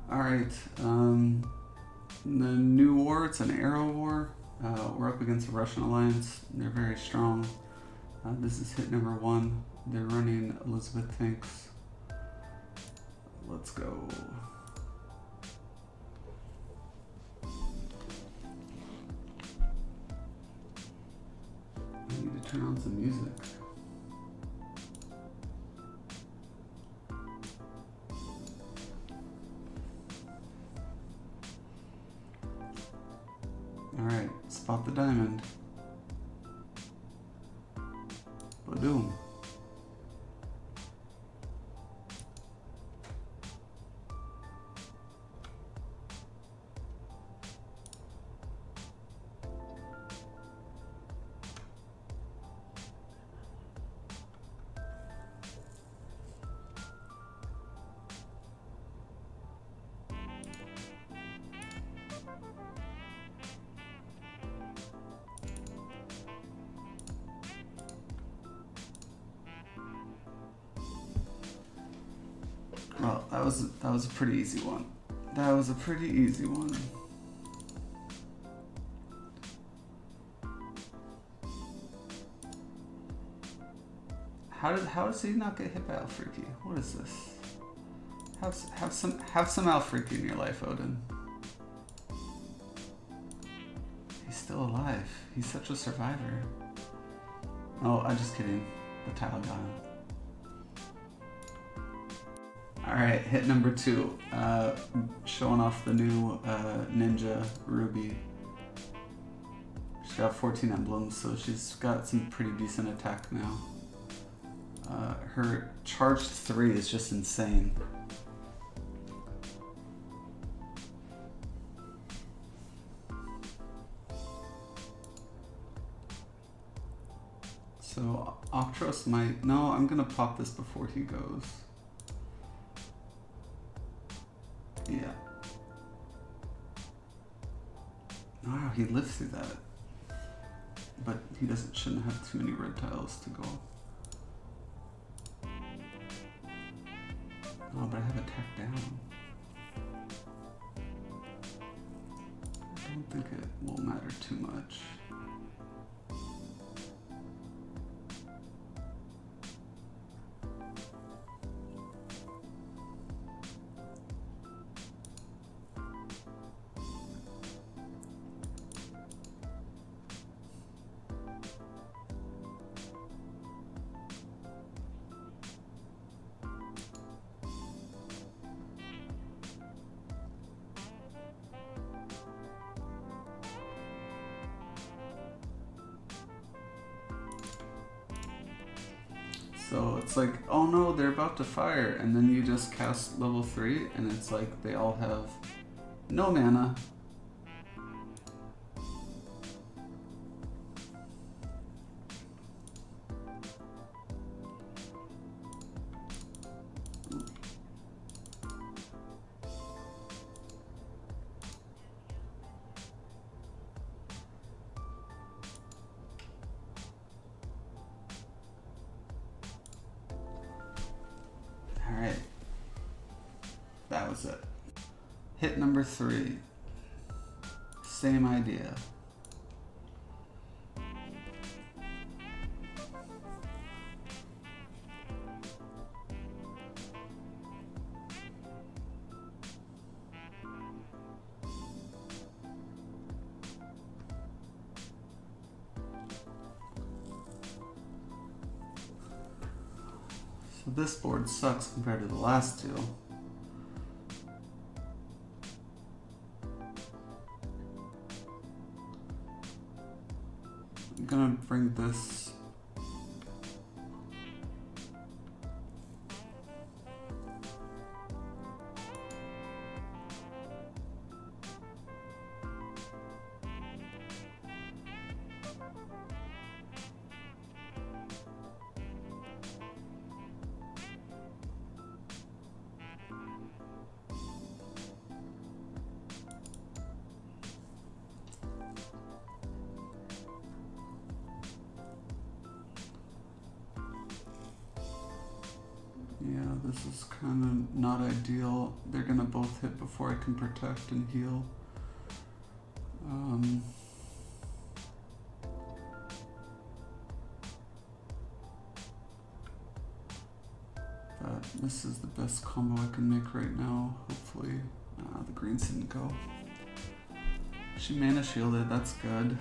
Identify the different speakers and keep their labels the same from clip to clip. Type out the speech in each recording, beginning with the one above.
Speaker 1: Alright, the new war, it's an arrow war. We're up against the Russian alliance. They're very strong. This is hit number 1. They're running Elizabeth tanks. Let's go. I need to turn on some music. Alright, spot the diamond. Boom. Well, that was a pretty easy one. That was a pretty easy one. How does he not get hit by Alfreaky? What is this? Have some Alfreaky in your life, Odin. He's still alive. He's such a survivor. Oh, I'm just kidding. The tile got him. Alright, hit number 2. Showing off the new Ninja Ruby. She's got 14 emblems, so she's got some pretty decent attack now. Her charged 3 is just insane. So Octros might... No, I'm gonna pop this before he goes. Yeah. Oh, he lived through that. But he shouldn't have too many red tiles to go. Oh, but I have attack down. I don't think it will matter too much. So it's like, oh no, they're about to fire, and then you just cast level 3, and it's like they all have no mana. Alright, that was it. Hit number 3, same idea. So this board sucks compared to the last two. I'm gonna bring this. Yeah, this is kind of not ideal. They're gonna both hit before I can protect and heal. But this is the best combo I can make right now. Hopefully, the greens didn't go. She mana shielded, that's good.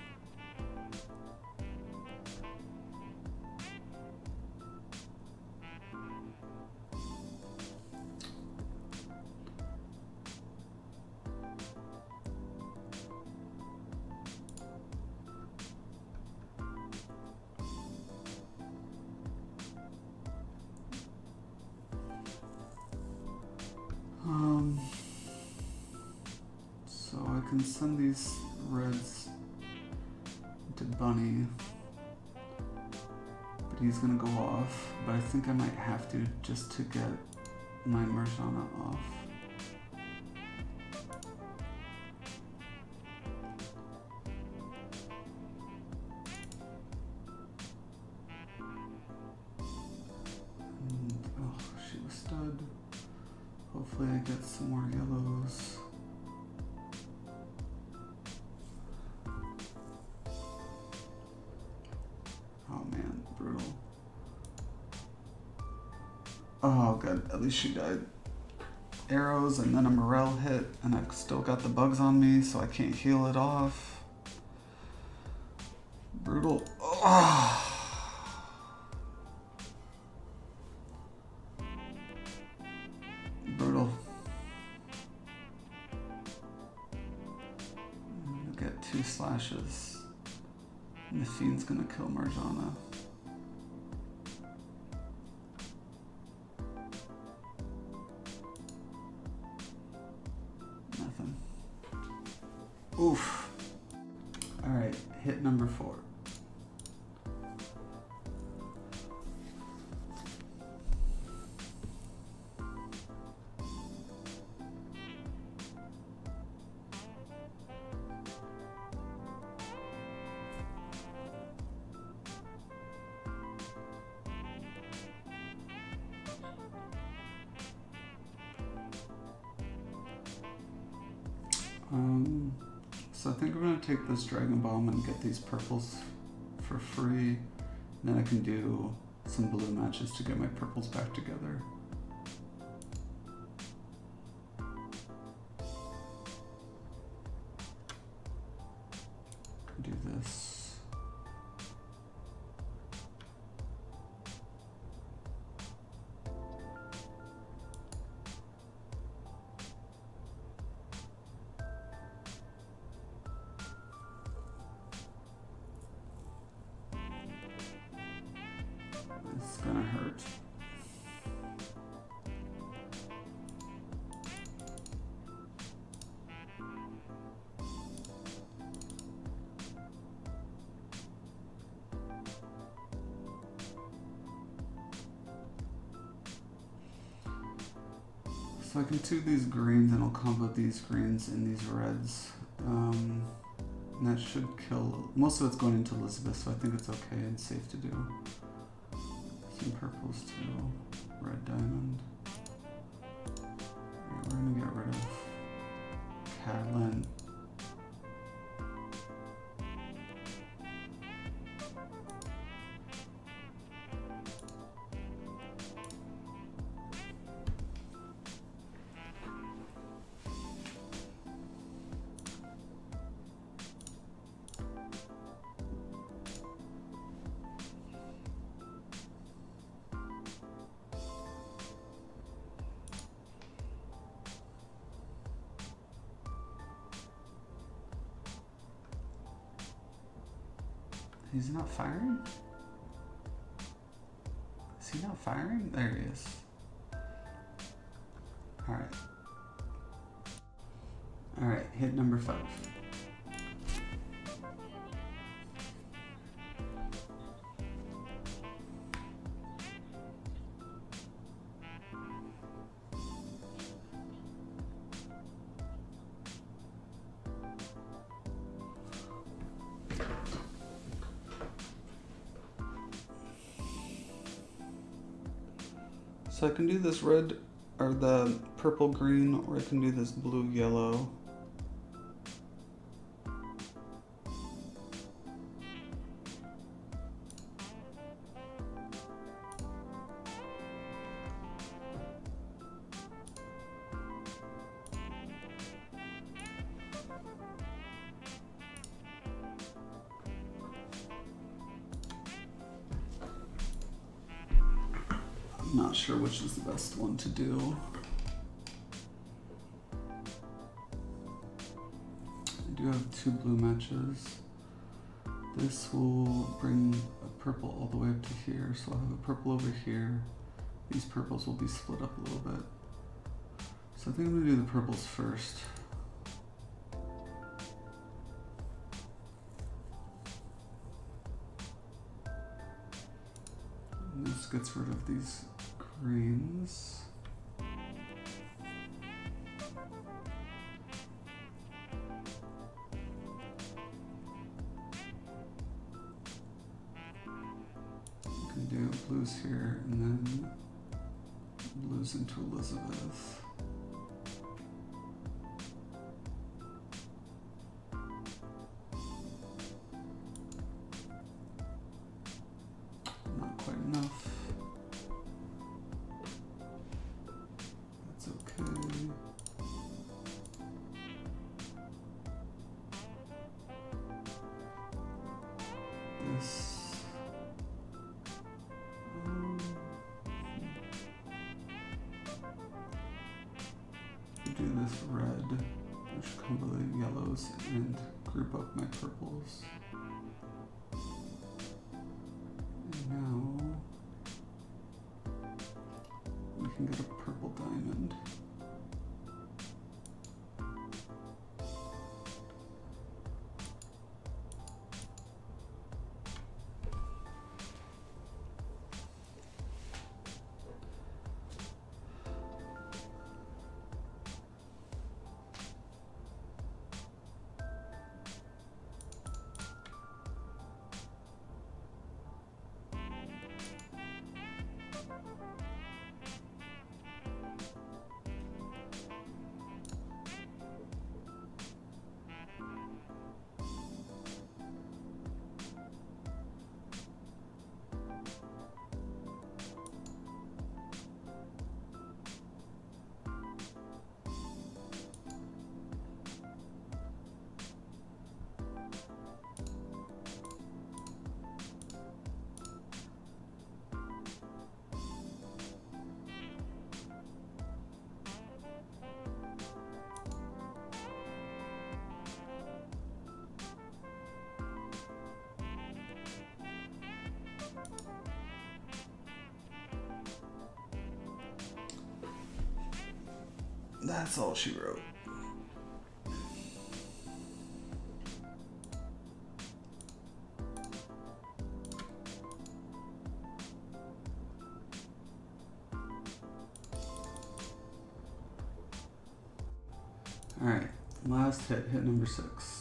Speaker 1: So I can send these reds to Bunny, but he's gonna go off, but I think I might have to just to get my Marjana off. And, oh, she was stud. Hopefully I get some more yellows. Oh man, brutal. Oh good, at least she died. Arrows and then a morale hit, and I've still got the bugs on me, so I can't heal it off. Brutal. Oh. Brutal. I'll get 2 slashes. And the Fiend's gonna kill Marjana. Nothing. Oof. Alright, hit number 4. So I think I'm gonna take this Dragon Bomb and get these purples for free. Then I can do some blue matches to get my purples back together. Do this. It's gonna hurt. So I can tube these greens and I'll combo these greens and these reds. And that should kill, most of it's going into Elizabeth, so I think it's okay and safe to do. Some purples too. Red diamond. Alright, we're gonna get rid of Catelyn. He's not firing? Is he not firing? There he is. Alright. Alright, hit number 5. So I can do this red, or the purple green, or I can do this blue yellow. Not sure which is the best one to do. I do have two blue matches. This will bring a purple all the way up to here, so I'll have a purple over here. These purples will be split up a little bit. So I think I'm gonna do the purples first. And this gets rid of these greens. You can do blues here and then blues into Elizabeth. Not quite enough. That's okay. This. Do this red, which combo the yellows and group up my purples. And now we can get a purple diamond. That's all she wrote. All right, last hit number 6.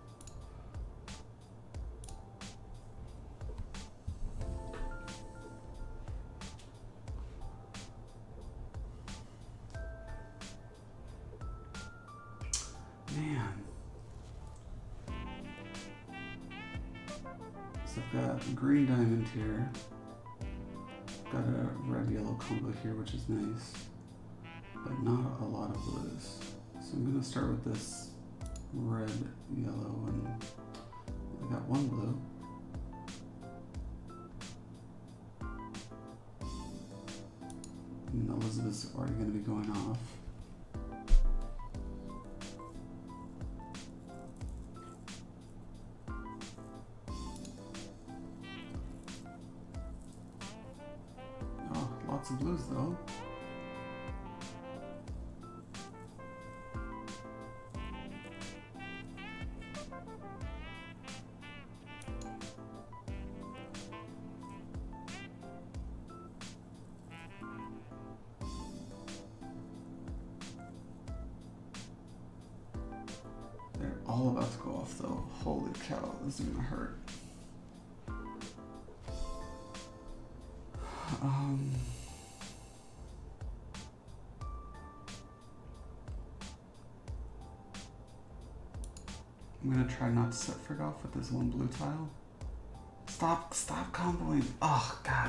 Speaker 1: Man. So I've got a green diamond here. Got a red-yellow combo here, which is nice, but not a lot of blues. So I'm gonna start with this red, yellow, and I got one blue. And Elizabeth's already gonna be going off. Lots of blues though. They're all about to go off though. Holy cow, this is gonna hurt. I'm gonna try not to set Frigg off with this one blue tile. Stop comboing. Oh, God.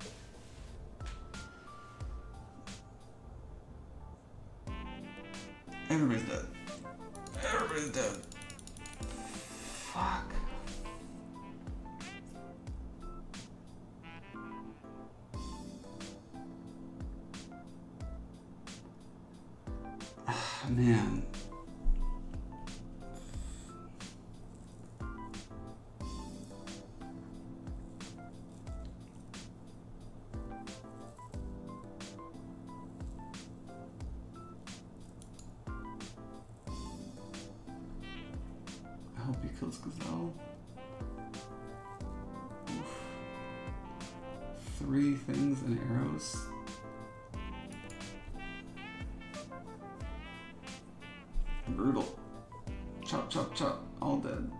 Speaker 1: Everybody's dead. Everybody's dead. Fuck. Man. I hope he kills Gazelle. Oof. 3 things and arrows. Brutal. Chop, chop, chop. All dead.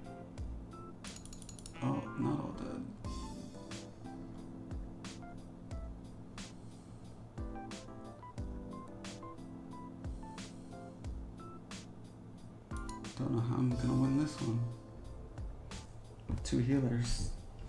Speaker 1: Oh, not all dead. Don't know how I'm gonna win this one. 2 healers.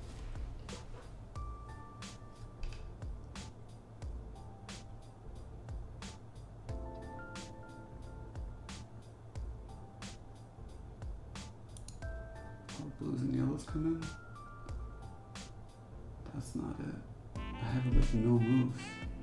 Speaker 1: Blues and yellows come in. That's not it. I have like no moves.